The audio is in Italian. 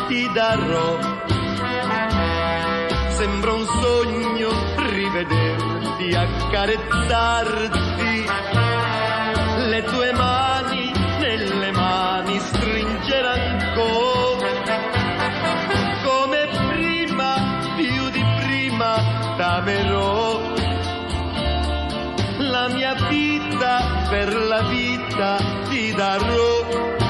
ti darò. Sembra un sogno rivederti, accarezzarti, le tue mani nelle mani stringere ancora, come prima, più di prima t'amerò. La mia vita per la vita ti darò.